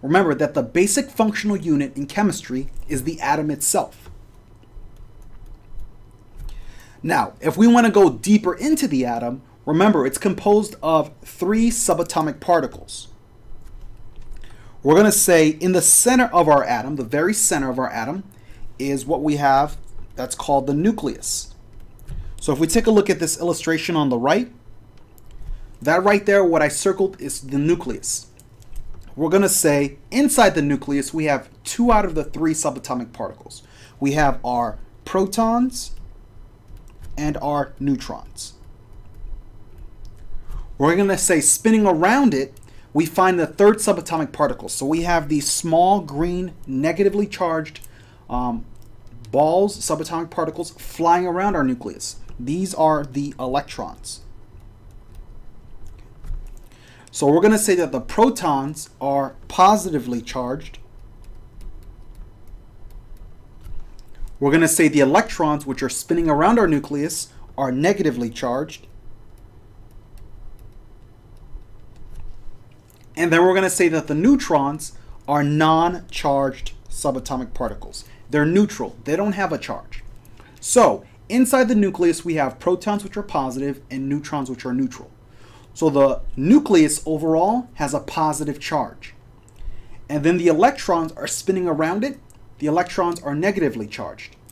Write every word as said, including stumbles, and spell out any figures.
Remember that the basic functional unit in chemistry is the atom itself. Now, if we want to go deeper into the atom, remember it's composed of three subatomic particles. We're going to say in the center of our atom, the very center of our atom, is what we have that's called the nucleus. So if we take a look at this illustration on the right, that right there, what I circled, is the nucleus. We're going to say inside the nucleus we have two out of the three subatomic particles. We have our protons and our neutrons. We're going to say spinning around it, we find the third subatomic particle. So we have these small green negatively charged um, balls, subatomic particles, flying around our nucleus. These are the electrons. So we're going to say that the protons are positively charged. We're going to say the electrons, which are spinning around our nucleus, are negatively charged. And then we're going to say that the neutrons are non-charged subatomic particles. They're neutral. They don't have a charge. So inside the nucleus, we have protons, which are positive, and neutrons, which are neutral. So the nucleus overall has a positive charge. And then the electrons are spinning around it. The electrons are negatively charged.